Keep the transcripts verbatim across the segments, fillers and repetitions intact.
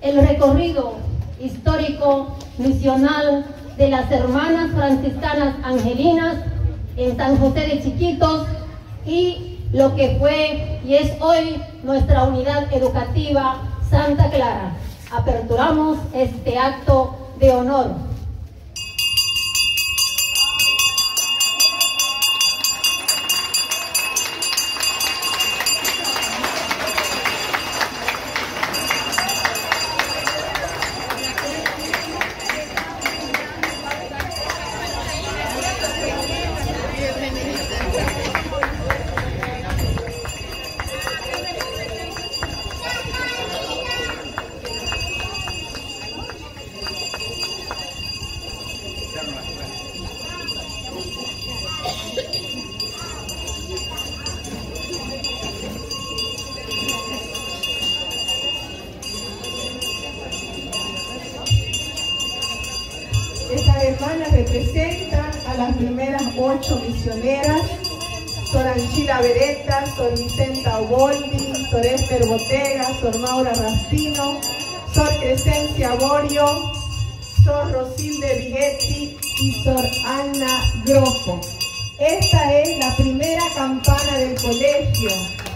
el recorrido histórico misional de las hermanas franciscanas angelinas en San José de Chiquitos y lo que fue y es hoy nuestra unidad educativa Santa Clara. Aperturamos este acto de honor. Estas hermanas representan a las primeras ocho misioneras: Sor Anchila Beretta, Sor Vicenta Oboldi, Sor Esther Botega, Sor Maura Rastino, Sor Crescencia Borio, Sor Rosilde Vighetti y Sor Ana Grofo. Esta es la primera campana del colegio.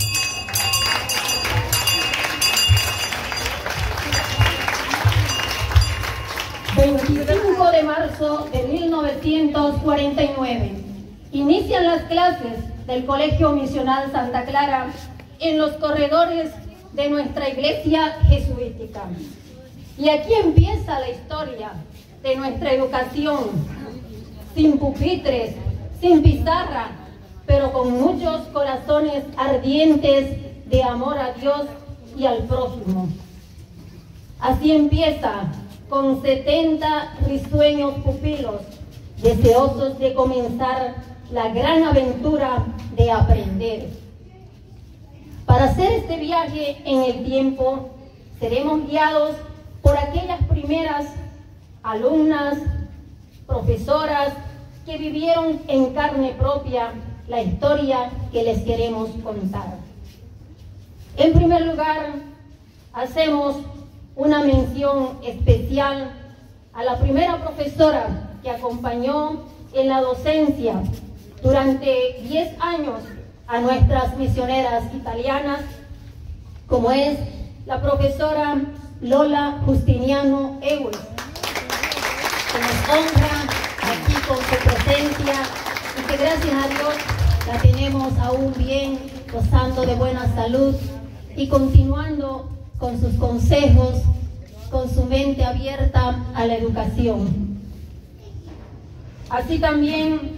veinticinco de marzo de mil novecientos cuarenta y nueve. Inician las clases del Colegio Misional Santa Clara en los corredores de nuestra iglesia jesuítica. Y aquí empieza la historia de nuestra educación, sin pupitres, sin pizarra, pero con muchos corazones ardientes de amor a Dios y al prójimo. Así empieza, con setenta risueños pupilos, deseosos de comenzar la gran aventura de aprender. Para hacer este viaje en el tiempo, seremos guiados por aquellas primeras alumnas, profesoras, que vivieron en carne propia la historia que les queremos contar. En primer lugar, hacemos una mención especial a la primera profesora que acompañó en la docencia durante diez años a nuestras misioneras italianas, como es la profesora Lola Justiniano Ewes, que nos honra aquí con su presencia y que gracias a Dios la tenemos aún bien, gozando de buena salud y continuando con sus consejos, con su mente abierta a la educación. Así también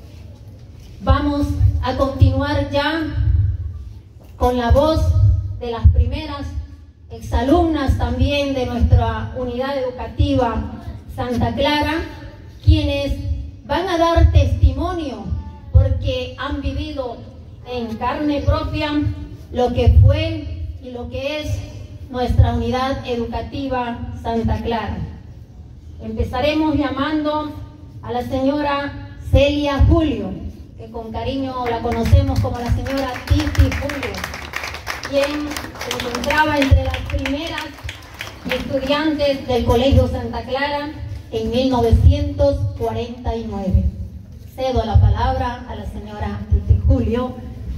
vamos a continuar ya con la voz de las primeras exalumnas también de nuestra unidad educativa Santa Clara, quienes van a dar testimonio porque han vivido en carne propia lo que fue y lo que es nuestra unidad educativa Santa Clara. Empezaremos llamando a la señora Celia Julio, que con cariño la conocemos como la señora Titi Julio, quien se encontraba entre las primeras estudiantes del Colegio Santa Clara en mil novecientos cuarenta y nueve. Cedo la palabra a la señora Titi Julio.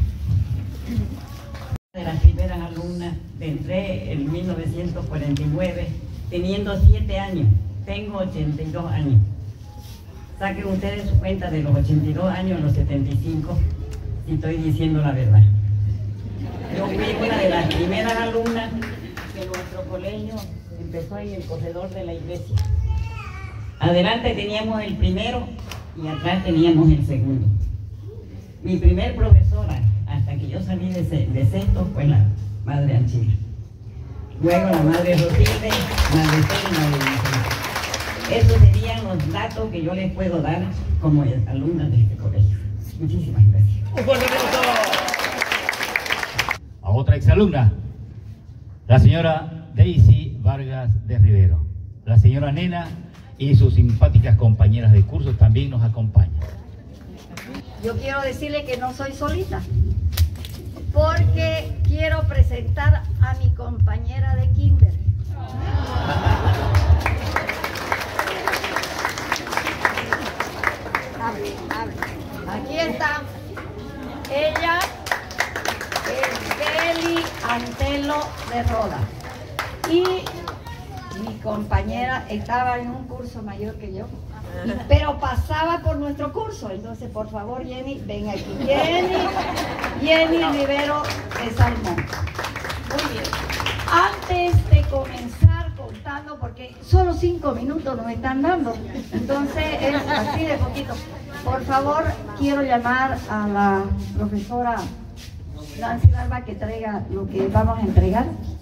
De las primeras alumnas, entré en mil novecientos cuarenta y nueve, teniendo siete años. Tengo ochenta y dos años. Saquen ustedes su cuenta de los ochenta y dos años a los setenta y cinco, si estoy diciendo la verdad. Yo fui una de las primeras alumnas que nuestro colegio empezó en el corredor de la iglesia. Adelante teníamos el primero y atrás teníamos el segundo. Mi primer profesora, hasta que yo salí de, de sexto, fue la madre Anchila. Luego la madre Rosilde, madre Esther y madre Vicenta. Esos serían los datos que yo les puedo dar como alumnas de este colegio. Muchísimas gracias. A otra exalumna, la señora Daisy Vargas de Rivero. La señora Nena y sus simpáticas compañeras de curso también nos acompañan. Yo quiero decirle que no soy solita, porque quiero presentar a mi compañera de kinder. Hable, hable. Aquí está. Ella es Beli Antelo de Roda. Y mi compañera estaba en un curso mayor que yo, pero pasaba por nuestro curso. Entonces, por favor, Jenny, ven aquí. Jenny, Jenny Rivero de Salmón. Muy bien. Antes de comenzar contando, porque solo cinco minutos nos están dando, entonces es así de poquito. Por favor, quiero llamar a la profesora Nancy Barba que traiga lo que vamos a entregar.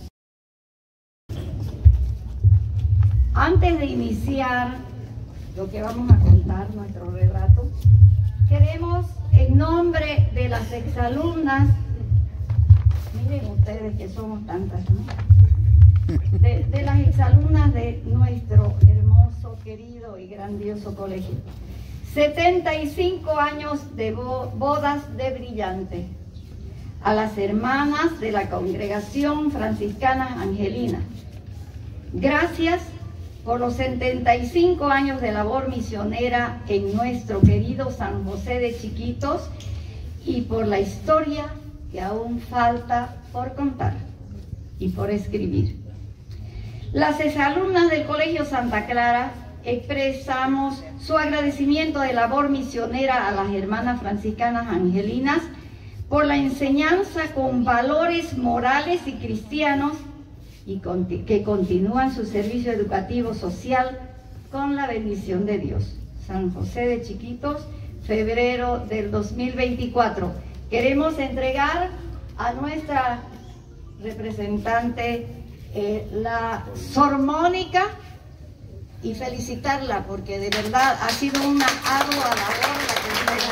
Antes de iniciar lo que vamos a contar, nuestro relato, queremos, en nombre de las exalumnas, miren ustedes que somos tantas, ¿no? De, de las exalumnas de nuestro hermoso, querido y grandioso colegio. setenta y cinco años de bo bodas de brillante. A las hermanas de la Congregación Franciscana Angelina. Gracias por los setenta y cinco años de labor misionera en nuestro querido San José de Chiquitos y por la historia que aún falta por contar y por escribir. Las exalumnas del Colegio Santa Clara expresamos su agradecimiento de labor misionera a las hermanas franciscanas angelinas por la enseñanza con valores morales y cristianos y que continúan su servicio educativo social con la bendición de Dios. San José de Chiquitos, febrero del dos mil veinticuatro. Queremos entregar a nuestra representante eh, la Sor Mónica y felicitarla porque de verdad ha sido una ardua labor la que entrega.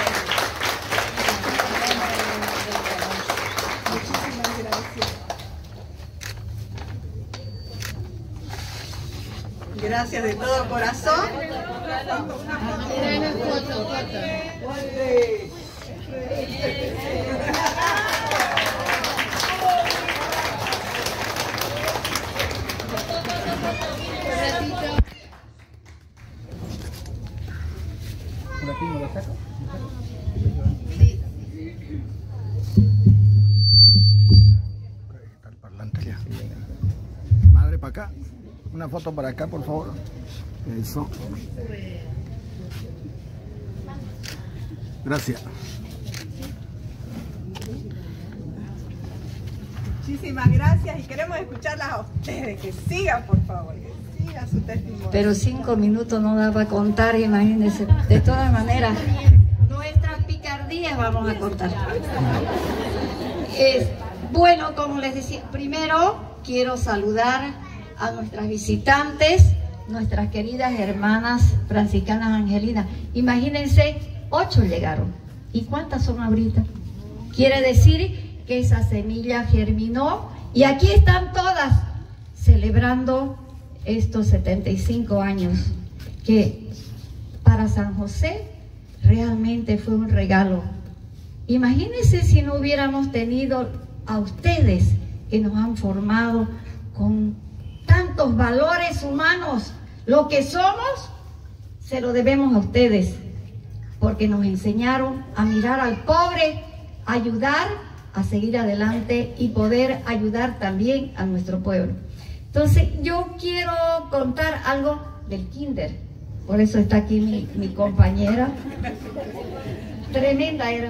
Muchísimas gracias. Gracias de todo corazón. Sí. Está el parlante ya. Madre, para acá. Una foto para acá, por favor. Eso. Gracias. Muchísimas gracias y queremos escucharlas a ustedes. Que sigan, por favor, que sigan su testimonio. Pero cinco minutos no da para contar, imagínense. De todas maneras, nuestras picardías vamos a cortar. Es, bueno, como les decía, primero quiero saludar a nuestras visitantes, nuestras queridas hermanas franciscanas angelinas. Imagínense, ocho llegaron. ¿Y cuántas son ahorita? Quiere decir que esa semilla germinó y aquí están todas celebrando estos setenta y cinco años que para San José realmente fue un regalo. Imagínense si no hubiéramos tenido a ustedes que nos han formado con tantos valores humanos. Lo que somos se lo debemos a ustedes porque nos enseñaron a mirar al pobre, a ayudar, a seguir adelante y poder ayudar también a nuestro pueblo. Entonces yo quiero contar algo del kinder, por eso está aquí mi, mi compañera, tremenda era.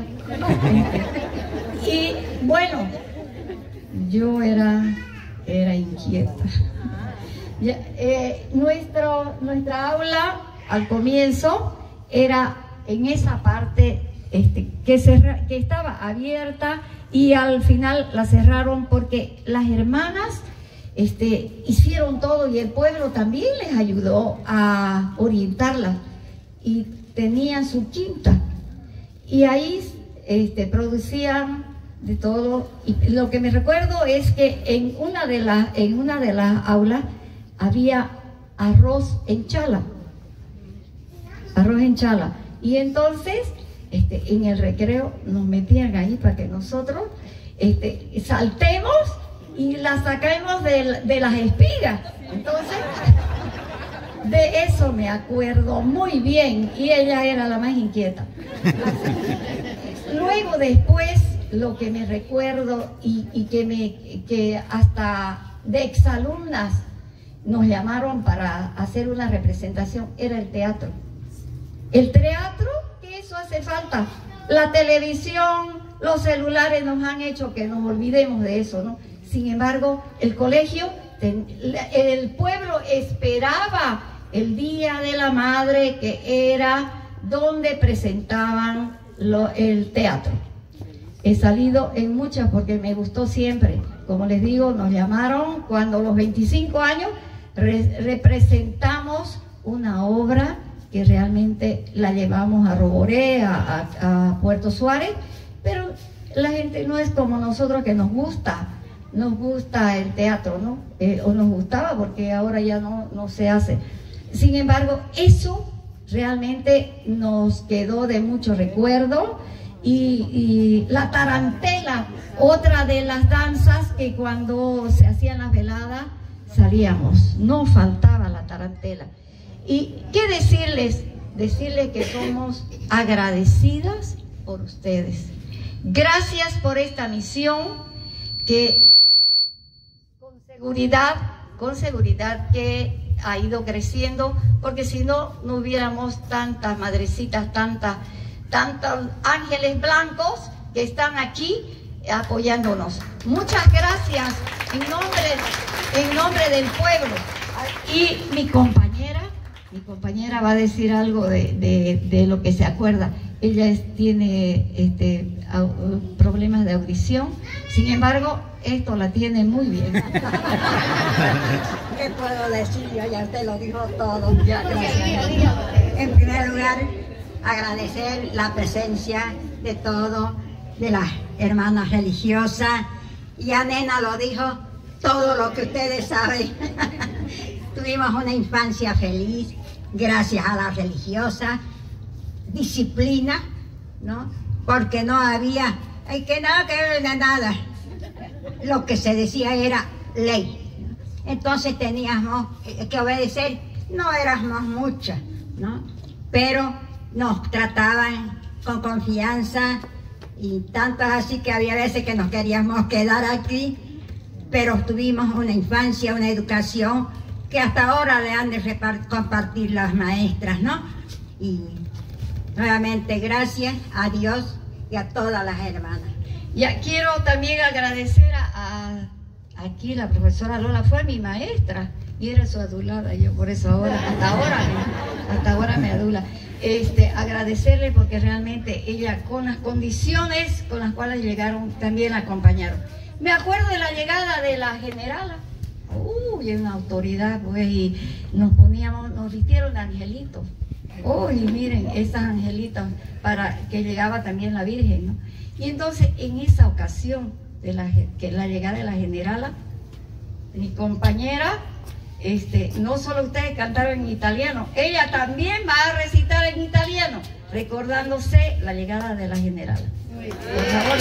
Y bueno, yo era, era inquieta. Ya, eh, nuestro, nuestra aula al comienzo era en esa parte este, que, cerra, que estaba abierta y al final la cerraron porque las hermanas este, hicieron todo y el pueblo también les ayudó a orientarlas y tenían su quinta y ahí este, producían de todo. Y lo que me recuerdo es que en una de las, en una de las aulas había arroz en chala, arroz en chala, y entonces este, en el recreo nos metían ahí para que nosotros este, saltemos y la saquemos de, de las espigas, Entonces, de eso me acuerdo muy bien, y ella era la más inquieta. Luego después, lo que me recuerdo y, y que, me, que hasta de exalumnas nos llamaron para hacer una representación, era el teatro. El teatro, que eso hace falta. La televisión, los celulares nos han hecho que nos olvidemos de eso, ¿no? Sin embargo, el colegio, el pueblo esperaba el Día de la Madre, que era donde presentaban lo, el teatro. He salido en muchas porque me gustó siempre. Como les digo, nos llamaron cuando a los veinticinco años re, representamos una obra que realmente la llevamos a Roboré, a, a, a Puerto Suárez, pero la gente no es como nosotros, que nos gusta, nos gusta el teatro, ¿no? Eh, o nos gustaba, porque ahora ya no, no se hace. Sin embargo, eso realmente nos quedó de mucho recuerdo. Y, y la tarantela, otra de las danzas que cuando se hacían las veladas salíamos, no faltaba la tarantela. Y qué decirles, decirles que somos agradecidas por ustedes. Gracias por esta misión que con seguridad, con seguridad que ha ido creciendo, porque si no, no hubiéramos tantas madrecitas, tantas tantos ángeles blancos que están aquí apoyándonos. Muchas gracias en nombre, en nombre del pueblo. Y mi compañera, mi compañera va a decir algo de, de, de lo que se acuerda. Ella es, tiene este, au, problemas de audición, sin embargo, esto la tiene muy bien. ¿Qué puedo decir? Yo ya usted lo dijo todo. Ya, en primer lugar, agradecer la presencia de todos, de las hermanas religiosas. Ya Nena lo dijo, todo lo que ustedes saben. Tuvimos una infancia feliz, gracias a las religiosas. Disciplina, ¿no? Porque no había, hay que nada que ver de nada. Lo que se decía era ley. Entonces teníamos que obedecer, no éramos muchas, ¿no? Pero nos trataban con confianza, y tanto así que había veces que nos queríamos quedar aquí, pero tuvimos una infancia, una educación que hasta ahora le han de compartir las maestras, ¿no? Y nuevamente gracias a Dios y a todas las hermanas. Ya quiero también agradecer a, a aquí la profesora Lola, fue mi maestra y era su adulada, yo por eso ahora, hasta ahora, hasta ahora me adula. Este, agradecerle porque realmente ella, con las condiciones con las cuales llegaron, también la acompañaron. Me acuerdo de la llegada de la generala, uy, una autoridad, pues, y nos poníamos, nos vistieron de angelitos. Uy, miren, esas angelitas, para que llegaba también la Virgen, ¿no? Y entonces, en esa ocasión de la, que la llegada de la generala, mi compañera, Este, no solo ustedes cantaron en italiano, ella también va a recitar en italiano, recordándose la llegada de la general. Por favor.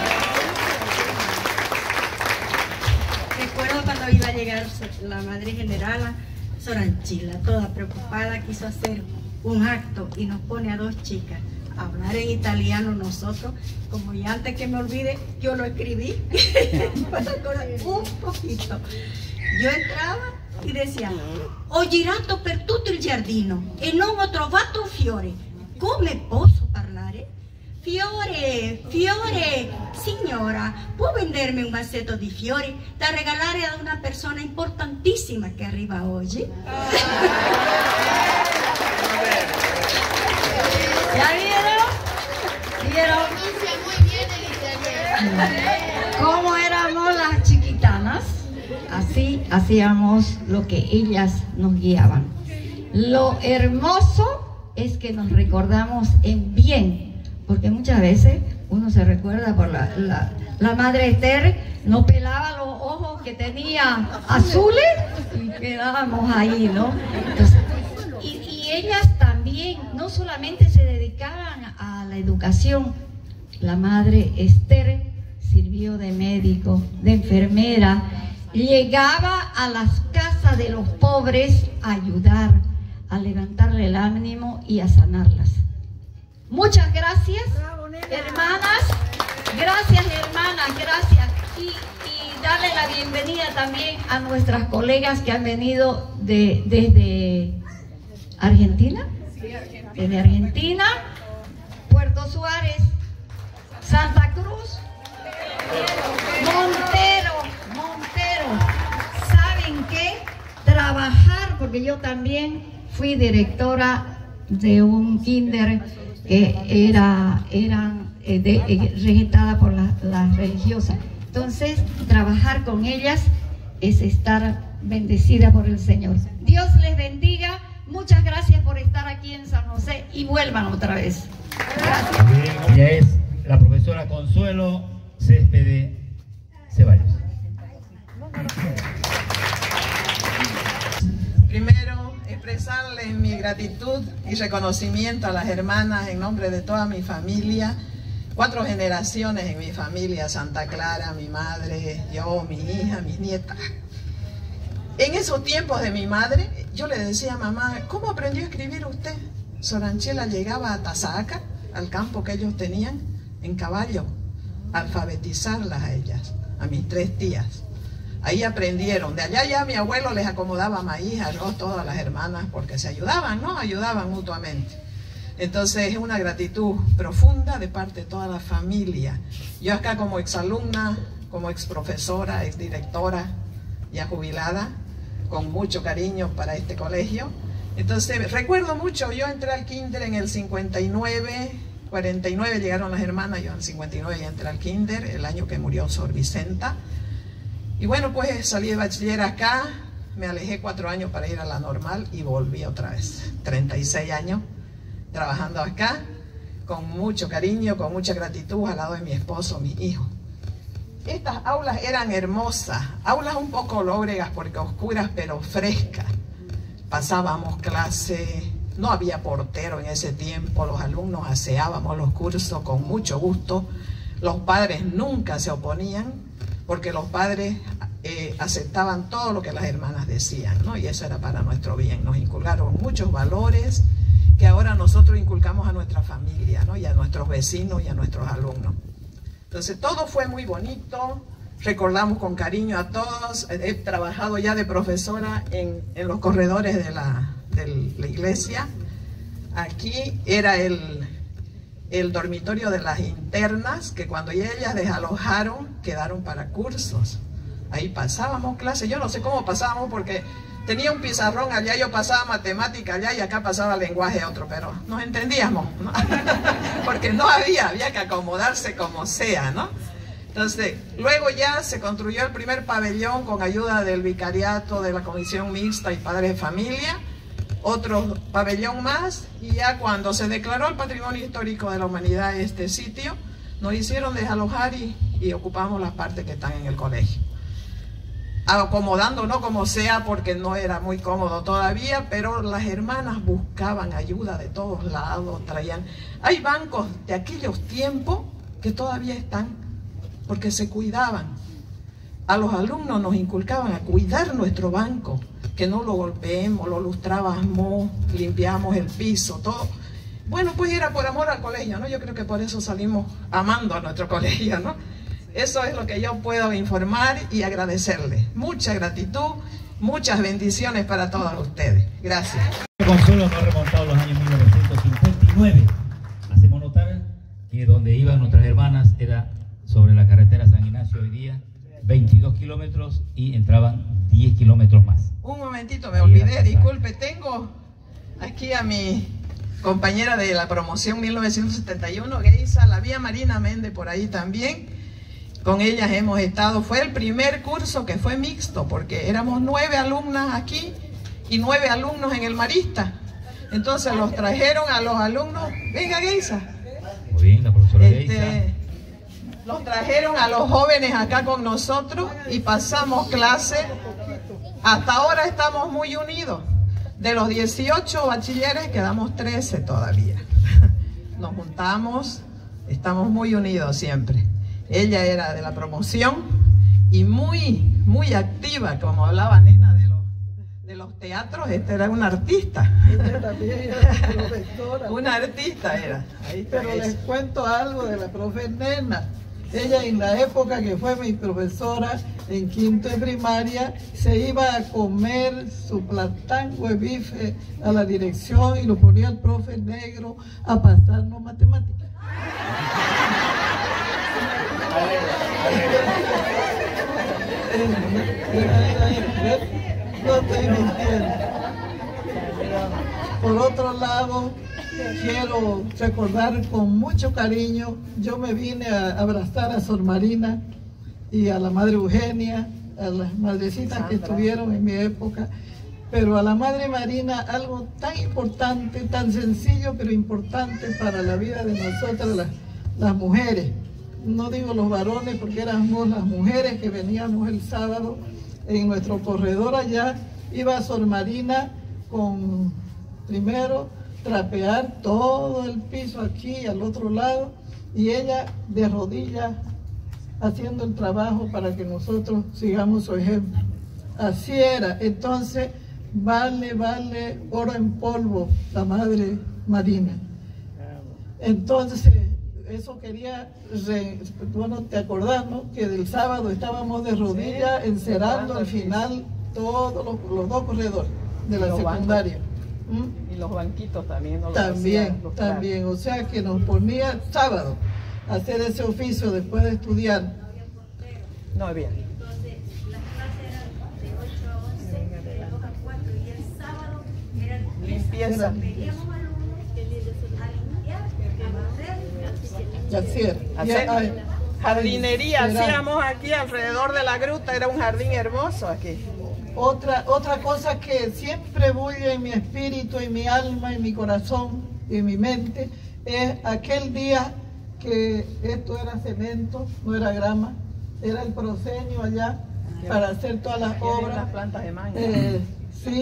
Recuerdo cuando iba a llegar la madre generala, Soranchila, toda preocupada, quiso hacer un acto y nos pone a dos chicas a hablar en italiano. Nosotros, como ya antes que me olvide, yo lo escribí, un poquito. Yo entraba e decía: ho girato per tutto il giardino e non ho trovato un fiore, come posso parlare? Fiore, fiore, signora, può vendermi un vassetto di fiori da regalare a una persona importantissima che arriva oggi? ¿Ya vieron? ¿Vieron? Muy bien el italiano. ¿Cómo éramos las chiquitanas? Así hacíamos lo que ellas nos guiaban. Lo hermoso es que nos recordamos en bien, porque muchas veces uno se recuerda por la, la, la madre Esther, no pelaba los ojos que tenía azules y quedábamos ahí, ¿no? Entonces, y, y ellas también no solamente se dedicaban a la educación. La madre Esther sirvió de médico, de enfermera, llegaba a las casas casa de los pobres a ayudar, a levantarle el ánimo y a sanarlas. Muchas gracias, hermanas. Gracias, hermanas, gracias. Y, y darle la bienvenida también a nuestras colegas que han venido de, desde Argentina. Desde Argentina, Puerto Suárez, Santa Cruz, Montero, Montero. ¿Saben qué? Trabajar, porque yo también fui directora de un kinder que era, era eh, de, eh, regentada por las la religiosas. Entonces, trabajar con ellas es estar bendecida por el Señor. Dios les bendiga. Muchas gracias por estar aquí en San José y vuelvan otra vez. Gracias. Bien, ella es la profesora Consuelo Céspedes Ceballos. Primero, expresarles mi gratitud y reconocimiento a las hermanas en nombre de toda mi familia. Cuatro generaciones en mi familia: Santa Clara, mi madre, yo, mi hija, mis nietas. En esos tiempos de mi madre, yo le decía a mamá, ¿cómo aprendió a escribir usted? Soranchela llegaba a Tazaca, al campo que ellos tenían, en caballo, a alfabetizarlas a ellas, a mis tres tías. Ahí aprendieron. De allá ya mi abuelo les acomodaba maíz, arroz, todas las hermanas, porque se ayudaban, ¿no? Ayudaban mutuamente. Entonces es una gratitud profunda de parte de toda la familia. Yo acá como exalumna, como exprofesora, exdirectora, ya jubilada, con mucho cariño para este colegio. Entonces recuerdo mucho, yo entré al kinder en el cincuenta y nueve, cuarenta y nueve llegaron las hermanas, yo en el cincuenta y nueve ya entré al kinder, el año que murió Sor Vicenta. Y bueno, pues salí de bachiller acá, me alejé cuatro años para ir a la normal y volví otra vez, treinta y seis años trabajando acá, con mucho cariño, con mucha gratitud al lado de mi esposo, mi hijo. Estas aulas eran hermosas, aulas un poco lóbregas porque oscuras pero frescas. Pasábamos clase, no había portero en ese tiempo, los alumnos aseábamos los cursos con mucho gusto. Los padres nunca se oponían porque los padres eh, aceptaban todo lo que las hermanas decían, ¿no? Y eso era para nuestro bien. Nos inculcaron muchos valores que ahora nosotros inculcamos a nuestra familia, ¿no? Y a nuestros vecinos y a nuestros alumnos. Entonces todo fue muy bonito, recordamos con cariño a todos. He trabajado ya de profesora en, en los corredores de la, de la iglesia. Aquí era el, el dormitorio de las internas, que cuando ellas desalojaron quedaron para cursos. Ahí pasábamos clases, yo no sé cómo pasábamos porque tenía un pizarrón allá, yo pasaba matemática allá y acá pasaba lenguaje otro, pero nos entendíamos, ¿no? Porque no había, había que acomodarse como sea, ¿no? Entonces, luego ya se construyó el primer pabellón con ayuda del vicariato, de la comisión mixta y padres de familia, otro pabellón más, y ya cuando se declaró el patrimonio histórico de la humanidad este sitio, nos hicieron desalojar y, y ocupamos las partes que están en el colegio. Acomodando, no como sea, porque no era muy cómodo todavía, pero las hermanas buscaban ayuda de todos lados, traían... Hay bancos de aquellos tiempos que todavía están, porque se cuidaban. A los alumnos nos inculcaban a cuidar nuestro banco, que no lo golpeemos, lo lustrábamos, limpiamos el piso, todo. Bueno, pues era por amor al colegio, ¿no? Yo creo que por eso salimos amando a nuestro colegio, ¿no? Eso es lo que yo puedo informar y agradecerles. Mucha gratitud, muchas bendiciones para todos ustedes. Gracias. Consuelo nos ha remontado los años mil novecientos cincuenta y nueve. Hacemos notar que donde iban nuestras hermanas era sobre la carretera San Ignacio hoy día, veintidós kilómetros, y entraban diez kilómetros más. Un momentito, me olvidé, disculpe, tengo aquí a mi compañera de la promoción mil novecientos setenta y uno, Geisa, la vía Marina Méndez por ahí también. Con ellas hemos estado, fue el primer curso que fue mixto, porque éramos nueve alumnas aquí y nueve alumnos en el Marista. Entonces los trajeron a los alumnos, venga Geisa. Muy bien, la profesora este, Geisa. Los trajeron a los jóvenes acá con nosotros y pasamos clase. Hasta ahora estamos muy unidos. De los dieciocho bachilleres quedamos trece todavía. Nos juntamos, estamos muy unidos siempre. Ella era de la promoción y muy, muy activa, como hablaba Nena de los, los teatros, esta era una artista. Ella también era profesora. Una artista era. Ahí está. Pero les cuento algo de la profe Nena. Ella en la época que fue mi profesora en quinto de primaria, se iba a comer su platango de bife a la dirección y lo ponía el profe negro a pasarnos matemáticas. No estoy mintiendo. Por otro lado, quiero recordar con mucho cariño, yo me vine a abrazar a Sor Marina y a la Madre Eugenia, a las madrecitas que estuvieron en mi época, pero a la Madre Marina algo tan importante, tan sencillo pero importante para la vida de nosotras las, las mujeres. No digo los varones porque éramos las mujeres que veníamos el sábado en nuestro corredor allá, iba Sor Marina con primero trapear todo el piso aquí al otro lado y ella de rodillas haciendo el trabajo para que nosotros sigamos su ejemplo. Así era. Entonces, vale, vale oro en polvo la Madre Marina. Entonces, eso quería, re, bueno, te acordás, ¿no? Que del sábado estábamos de rodillas encerando al final todos los, los dos corredores de la secundaria. ¿Mm? Y los banquitos también. ¿No? También, los también. O sea que nos ponía sábado a hacer ese oficio después de estudiar. No, bien. Entonces, las clases eran de ocho a once, de dos a cuatro, y el sábado era limpieza. Veníamos alumnos a limpiar, a barrer, a hacer. Hacer. Hacer. Jardinería hacíamos aquí alrededor de la gruta, era un jardín hermoso aquí. Otra, otra cosa que siempre bulle en mi espíritu, en mi alma, en mi corazón, en mi mente, es aquel día que esto era cemento, no era grama, era el proscenio allá para hacer todas las obras. Las plantas de mango. Eh, sí,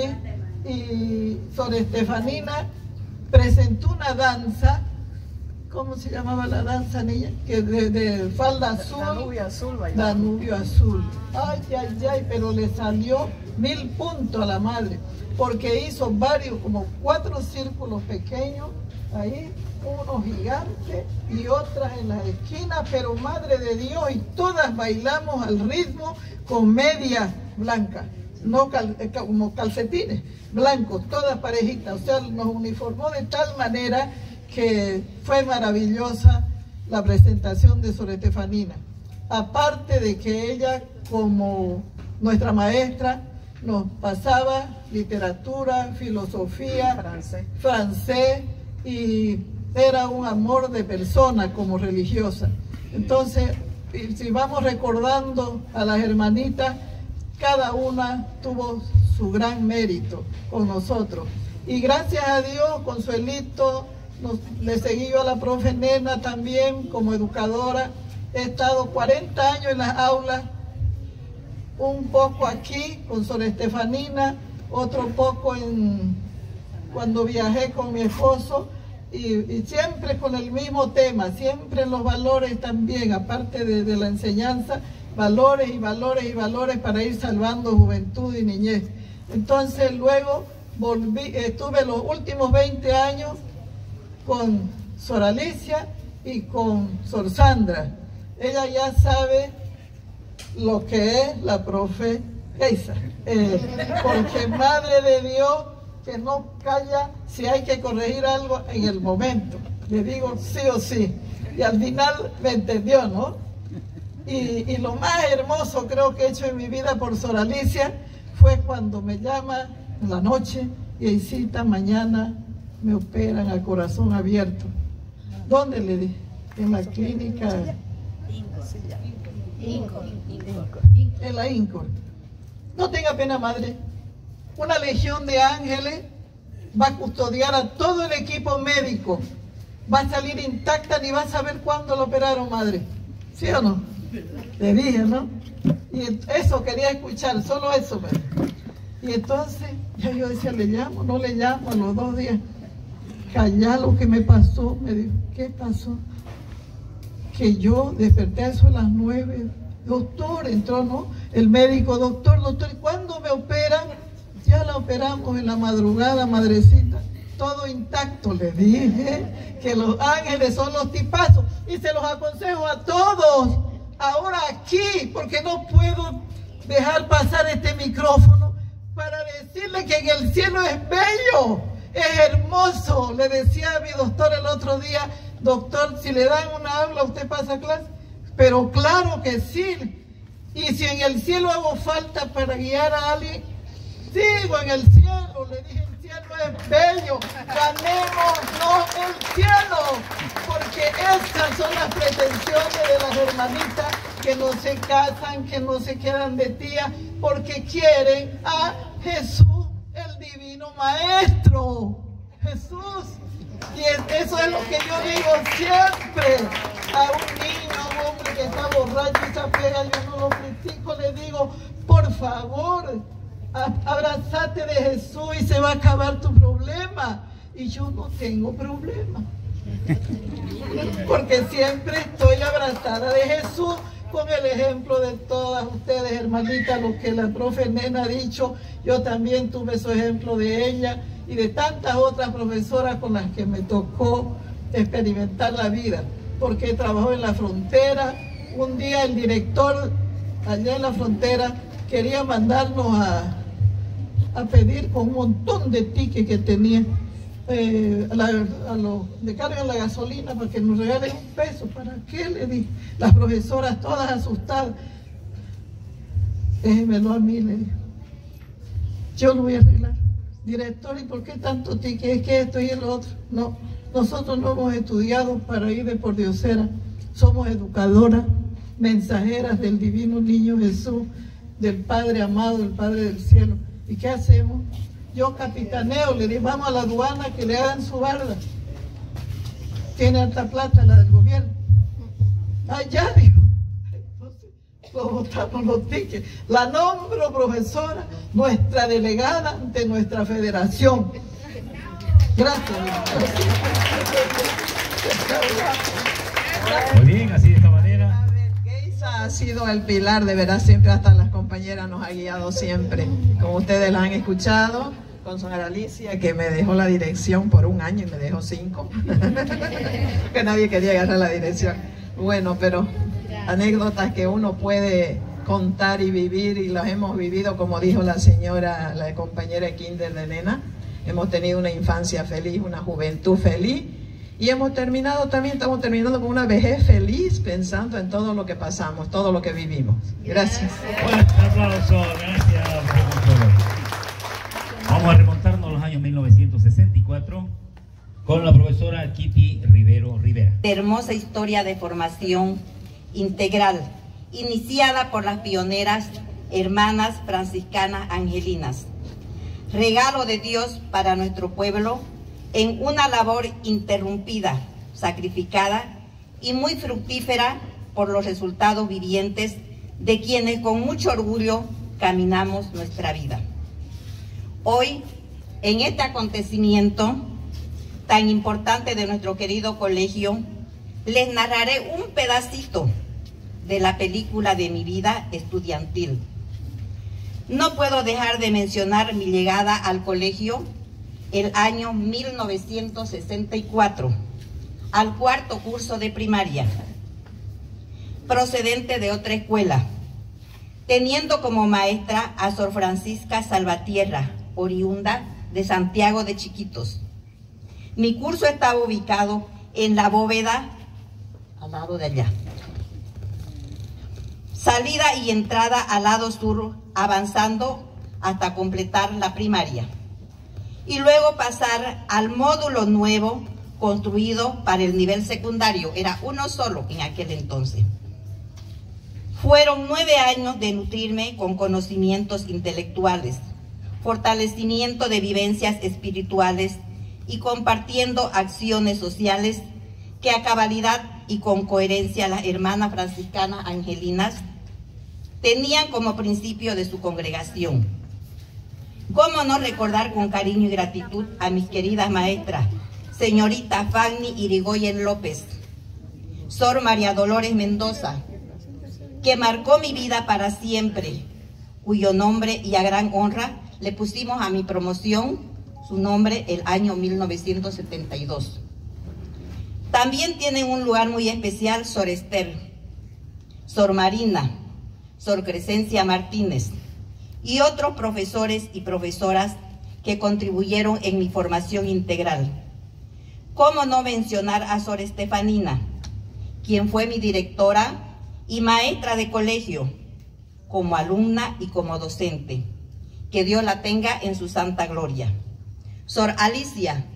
y Sor Estefanina presentó una danza. ¿Cómo se llamaba la danza, niña? Que de, de falda azul. Danubio azul, bailaba. Danubio azul. Ay, ay, ay, pero le salió mil puntos a la madre, porque hizo varios, como cuatro círculos pequeños, ahí, unos gigantes y otras en las esquinas, pero madre de Dios, y todas bailamos al ritmo con medias blancas, no cal, como calcetines blancos, todas parejitas, o sea, nos uniformó de tal manera que fue maravillosa la presentación de Sor Estefanina. Aparte de que ella, como nuestra maestra, nos pasaba literatura, filosofía, francés, francés y era un amor de persona como religiosa. Entonces, si vamos recordando a las hermanitas, cada una tuvo su gran mérito con nosotros. Y gracias a Dios, Consuelito, Nos, le seguí yo a la profe Nena también como educadora. He estado cuarenta años en las aulas, un poco aquí con Sor Estefanina, otro poco en, cuando viajé con mi esposo y, y siempre con el mismo tema, siempre en los valores también, aparte de, de la enseñanza, valores y valores y valores para ir salvando juventud y niñez. Entonces luego volví, estuve los últimos veinte años con Sor Alicia y con Sor Sandra. Ella ya sabe lo que es la profe Geisa, eh, porque Madre de Dios que no calla si hay que corregir algo en el momento. Le digo sí o sí. Y al final me entendió, ¿no? Y, y lo más hermoso creo que he hecho en mi vida por Sor Alicia fue cuando me llama en la noche y hay cita mañana, me operan a corazón abierto. ¿Dónde le dije? En la clínica. En la INCOR. No tenga pena, madre. Una legión de ángeles va a custodiar a todo el equipo médico. Va a salir intacta, ni va a saber cuándo lo operaron, madre. ¿Sí o no? Le dije, ¿no? Y eso quería escuchar, solo eso, madre. Y entonces, ya yo decía, ¿le llamo? No le llamo a los dos días. Callá lo que me pasó. Me dijo, ¿qué pasó? Que yo desperté a eso a las nueve. Doctor, entró, ¿no? El médico, doctor, doctor, ¿cuándo me operan? ya la operamos en la madrugada, madrecita. Todo intacto, le dije, que los ángeles son los tipazos y se los aconsejo a todos. Ahora aquí, porque no puedo dejar pasar este micrófono para decirle que en el cielo es bello, es hermoso. Le decía a mi doctor el otro día, doctor, si le dan una aula, ¿usted pasa clase? Pero claro que sí. Y si en el cielo hago falta para guiar a alguien, sigo en el cielo. Le dije, el cielo es bello, ganémonos el cielo, porque estas son las pretensiones de las hermanitas que no se casan, que no se quedan de tía, porque quieren a Jesús, el divino maestro. Jesús. Y eso es lo que yo digo siempre a un niño, a un hombre que está borracho y se apega, yo no lo critico, le digo, por favor, abrázate de Jesús y se va a acabar tu problema. Y yo no tengo problema, porque siempre estoy abrazada de Jesús, con el ejemplo de todas ustedes, hermanitas, lo que la profe Nena ha dicho. Yo también tuve su ejemplo de ella y de tantas otras profesoras con las que me tocó experimentar la vida, porque trabajó en la frontera. Un día el director allá en la frontera quería mandarnos a, a pedir con un montón de tickets que tenía eh, a, la, a los que cargan la gasolina para que nos regalen un peso. ¿Para qué? Le di. Las profesoras todas asustadas. Déjemelo a mí, le dije. Yo lo voy a arreglar. Director, ¿y por qué tanto ticket? Es que esto y el otro. No, nosotros no hemos estudiado para ir de por diosera. Somos educadoras, mensajeras del divino niño Jesús, del Padre amado, del Padre del cielo. ¿Y qué hacemos? Yo capitaneo, le digo, vamos a la aduana que le hagan su barda. Tiene alta plata la del gobierno. Allá, digo. Entonces, lo botamos los tickets. La nombro profesora, nuestra delegada ante nuestra federación. Gracias. Muy bien, así de esta manera. Geisa ha sido el pilar, de verdad, siempre hasta las compañeras nos ha guiado siempre. Como ustedes la han escuchado, con su Alicia, que me dejó la dirección por un año y me dejó cinco. Que nadie quería agarrar la dirección. Bueno, pero anécdotas que uno puede contar y vivir, y las hemos vivido, como dijo la señora, la compañera de kinder de Nena. Hemos tenido una infancia feliz, una juventud feliz, y hemos terminado también, estamos terminando con una vejez feliz, pensando en todo lo que pasamos, todo lo que vivimos. Gracias. Un aplauso, gracias. Vamos a remontarnos a los años mil novecientos sesenta y cuatro con la profesora Kitty Rivero Rivera. Hermosa historia de formación integral, iniciada por las pioneras hermanas franciscanas angelinas. Regalo de Dios para nuestro pueblo en una labor interrumpida, sacrificada y muy fructífera por los resultados vivientes de quienes con mucho orgullo caminamos nuestra vida. Hoy, en este acontecimiento tan importante de nuestro querido colegio, les narraré un pedacito de la película de mi vida estudiantil. No puedo dejar de mencionar mi llegada al colegio el año mil novecientos sesenta y cuatro, al cuarto curso de primaria, procedente de otra escuela, teniendo como maestra a Sor Francisca Salvatierra, oriunda de Santiago de Chiquitos. Mi curso estaba ubicado en la bóveda al lado de allá. Salida y entrada al lado sur, avanzando hasta completar la primaria. Y luego pasar al módulo nuevo construido para el nivel secundario. Era uno solo en aquel entonces. Fueron nueve años de nutrirme con conocimientos intelectuales, fortalecimiento de vivencias espirituales y compartiendo acciones sociales que a cabalidad y con coherencia las hermanas franciscanas angelinas tenían como principio de su congregación. ¿Cómo no recordar con cariño y gratitud a mis queridas maestras, señorita Fanny Irigoyen López, Sor María Dolores Mendoza, que marcó mi vida para siempre, cuyo nombre y a gran honra le pusimos a mi promoción su nombre el año mil novecientos setenta y dos. También tienen un lugar muy especial Sor Esther, Sor Marina, Sor Crescencia Martínez y otros profesores y profesoras que contribuyeron en mi formación integral. ¿Cómo no mencionar a Sor Estefanina, quien fue mi directora y maestra de colegio, como alumna y como docente? Que Dios la tenga en su santa gloria. Sor Alicia,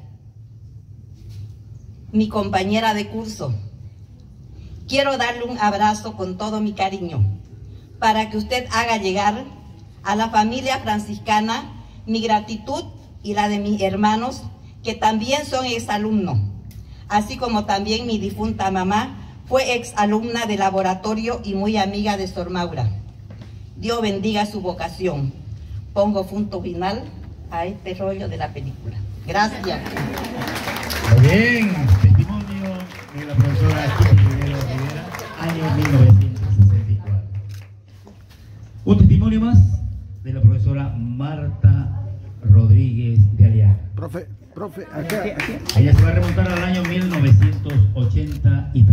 mi compañera de curso, quiero darle un abrazo con todo mi cariño para que usted haga llegar a la familia franciscana mi gratitud y la de mis hermanos que también son exalumnos, así como también mi difunta mamá fue exalumna de laboratorio y muy amiga de Sor Maura. Dios bendiga su vocación. Pongo punto final a este rollo de la película. Gracias. Muy bien, testimonio de la profesora Chiqui Rivera, año mil novecientos sesenta y cuatro. Un testimonio más de la profesora Marta Rodríguez de Aliaga. Profe, profe, acá, aquí. Ella se va a remontar al año mil novecientos ochenta y tres.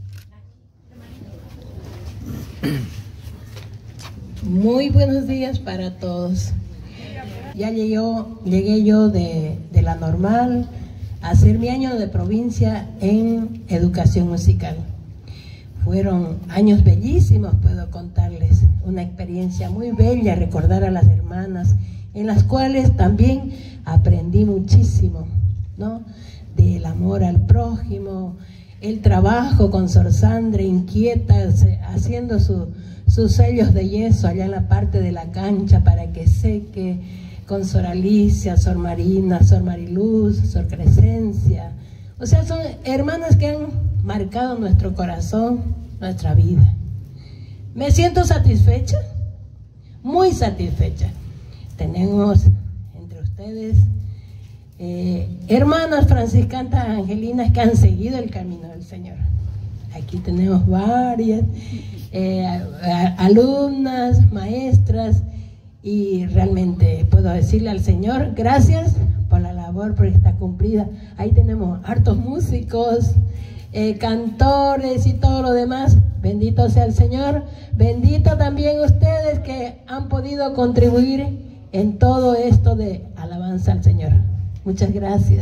Muy buenos días para todos. Ya llegó, llegué yo de, de la normal a hacer mi año de provincia en educación musical. Fueron años bellísimos, puedo contarles, una experiencia muy bella, recordar a las hermanas, en las cuales también aprendí muchísimo, ¿no? Del amor al prójimo, el trabajo con Sor Sandra, inquieta, haciendo su, sus sellos de yeso allá en la parte de la cancha para que seque, con Sor Alicia, Sor Marina, Sor Mariluz, Sor Crescencia. O sea, son hermanas que han marcado nuestro corazón, nuestra vida. Me siento satisfecha, muy satisfecha. Tenemos entre ustedes eh, hermanas franciscanas angelinas que han seguido el camino del Señor. Aquí tenemos varias eh, alumnas, maestras, y realmente puedo decirle al Señor gracias por la labor, porque está cumplida. Ahí tenemos hartos músicos, eh, cantores y todo lo demás. Bendito sea el Señor. Bendito también ustedes que han podido contribuir en todo esto de alabanza al Señor. Muchas gracias.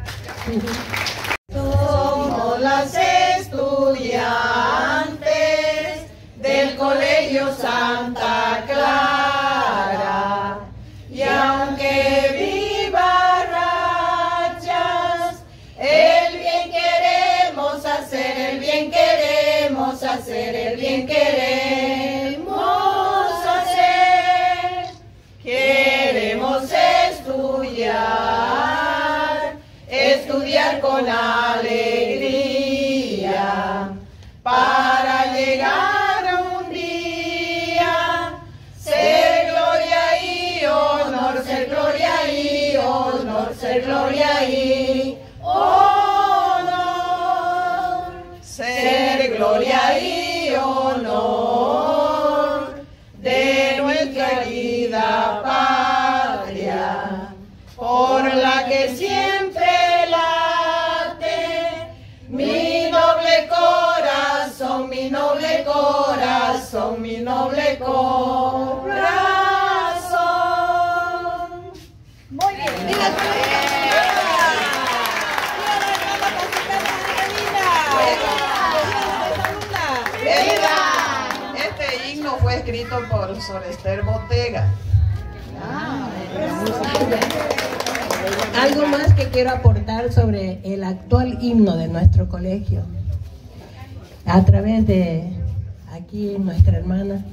Somos las estudiantes del Colegio Santa Clara, y aunque viva rachas, el bien queremos hacer, el bien queremos hacer, el bien queremos hacer. Queremos estudiar, estudiar con alegría, para llegar ser gloria y honor, ser gloria y honor de nuestra querida patria, por la que siempre late mi noble corazón, mi noble corazón, mi noble corazón. Muy bien. Este himno fue escrito por Sor Esther Botega. Algo más que quiero aportar sobre el actual himno de nuestro colegio, a través de aquí nuestra hermana.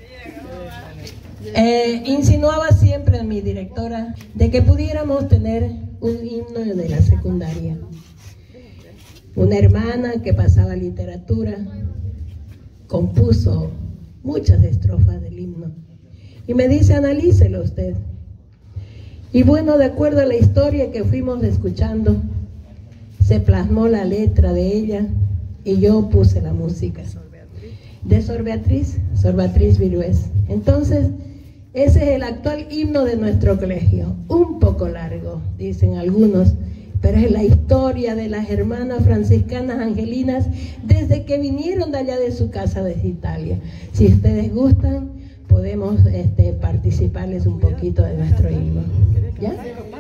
Eh, insinuaba siempre mi directora de que pudiéramos tener un himno de la secundaria. Una hermana que pasaba literatura compuso muchas estrofas del himno y me dice: analícelo usted. Y bueno, de acuerdo a la historia que fuimos escuchando, se plasmó la letra de ella y yo puse la música de Sor Beatriz, Sor Beatriz Virués. Entonces, Ese es el actual himno de nuestro colegio, un poco largo, dicen algunos, pero es la historia de las hermanas franciscanas angelinas desde que vinieron de allá de su casa desde Italia. Si ustedes gustan, podemos este, participarles un poquito de nuestro himno. ¿Ya?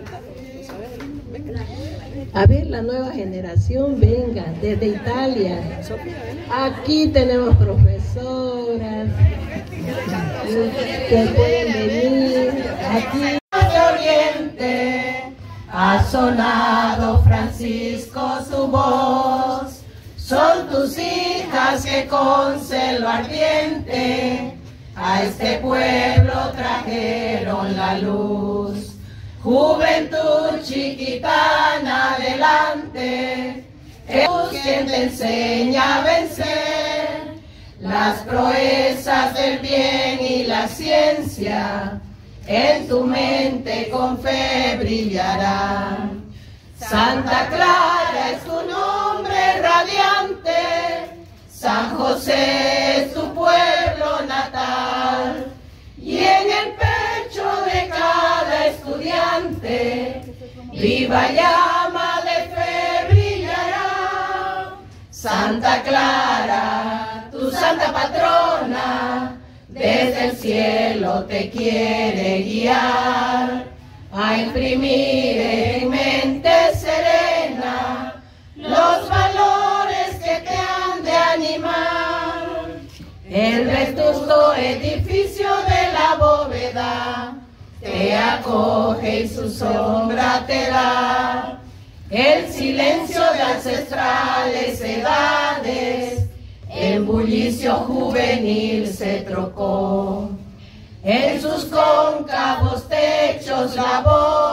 A ver, la nueva generación, venga, desde Italia. Aquí tenemos profesoras que pueden venir. Aquí. Oriente, ha sonado Francisco su voz. Son tus hijas que con celo ardiente a este pueblo trajeron la luz. Juventud chiquitana adelante, es quien te enseña a vencer las proezas del bien y la ciencia. En tu mente con fe brillará. Santa Clara es tu nombre radiante, San José es tu pueblo natal. Y en el pecho de cada estudiante, viva llama de fe brillará. Santa Clara, tu santa patrona, desde el cielo te quiere guiar, a imprimir en mente serena los valores que te han de animar. El vetusto edificio de la bóveda te acoge y su sombra te da. El silencio de ancestrales edades en bullicio juvenil se trocó. En sus cóncavos techos la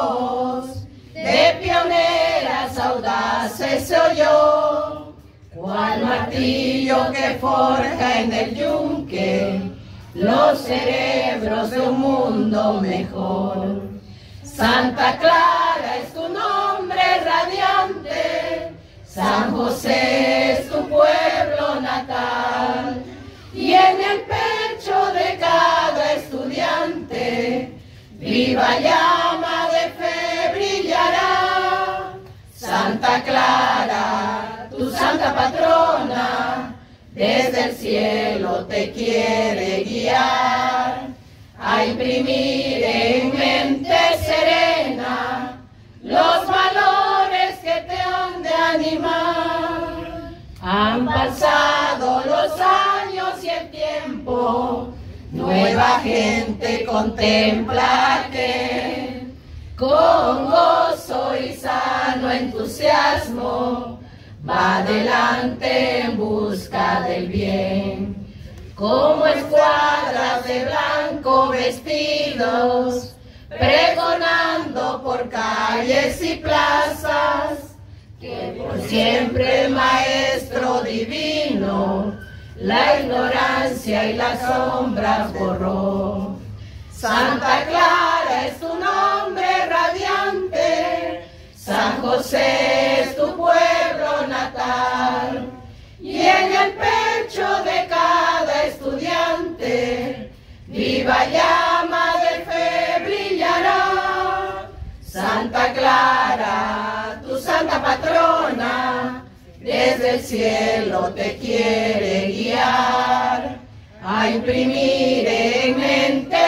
voz de pioneras audaces se oyó, cual martillo que forja en el yunque los cerebros de un mundo mejor. Santa Clara es tu nombre radiante, San José es tu pueblo natal, y en el pecho de cada estudiante viva llama de fe brillará. Santa Clara, tu santa patrona, desde el cielo te quiere guiar, a imprimir en mente serena los valores que te han de animar. Han pasado los años y el tiempo, nueva gente contempla que con gozo y sano entusiasmo va adelante en busca del bien. Como escuadras de blanco vestidos, pregonando por calles y plazas, que por siempre Maestro divino la ignorancia y las sombras borró. Santa Clara es tu nombre radiante, San José es tu pueblo natal, y en el pecho de cada estudiante viva llama de fe brillará. Santa Clara, tu santa patrona, desde el cielo te quiere guiar, a imprimir en mente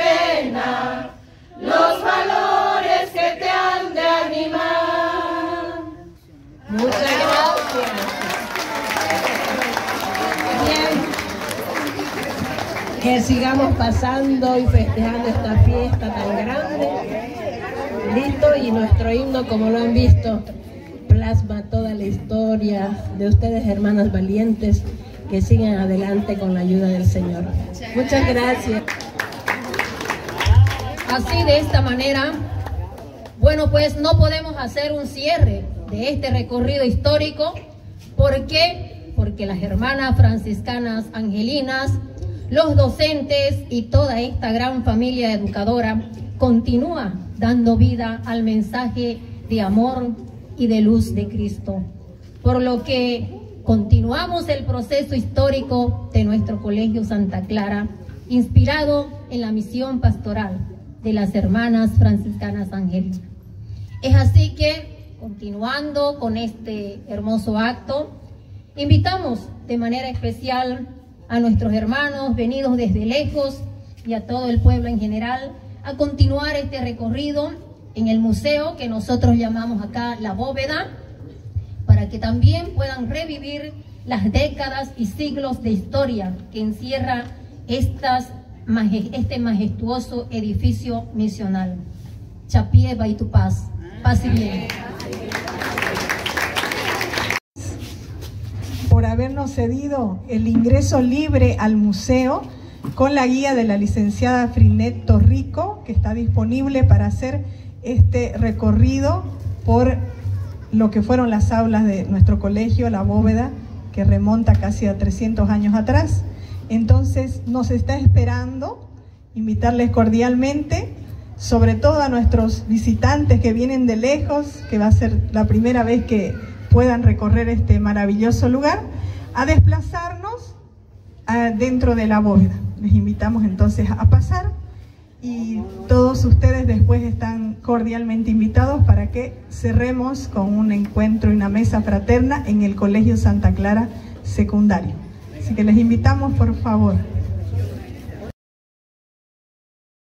serena los valores que te han de animar. Muchas gracias. Bien, que sigamos pasando y festejando esta fiesta tan grande. Listo, y nuestro himno, como lo han visto, plasma toda la historia de ustedes, hermanas valientes, que sigan adelante con la ayuda del Señor. Muchas gracias. Así, de esta manera, bueno, pues no podemos hacer un cierre de este recorrido histórico. ¿Por qué? Porque las hermanas franciscanas angelinas, los docentes y toda esta gran familia educadora continúa dando vida al mensaje de amor y de luz de Cristo. Por lo que continuamos el proceso histórico de nuestro Colegio Santa Clara inspirado en la misión pastoral de las hermanas franciscanas angelinas. Es así que, continuando con este hermoso acto, invitamos de manera especial a nuestros hermanos venidos desde lejos y a todo el pueblo en general a continuar este recorrido en el museo que nosotros llamamos acá La Bóveda, para que también puedan revivir las décadas y siglos de historia que encierra estas, este majestuoso edificio misional. Chapié Baitupaz, paz y bien. Por habernos cedido el ingreso libre al museo con la guía de la licenciada Frinet Torrico, que está disponible para hacer este recorrido por lo que fueron las aulas de nuestro colegio, La Bóveda, que remonta casi a trescientos años atrás. Entonces nos está esperando, invitarles cordialmente, sobre todo a nuestros visitantes que vienen de lejos, que va a ser la primera vez que puedan recorrer este maravilloso lugar, a desplazarnos a, dentro de La Bóveda. Les invitamos entonces a pasar y todos ustedes después están cordialmente invitados para que cerremos con un encuentro y una mesa fraterna en el Colegio Santa Clara Secundario. Así que les invitamos, por favor.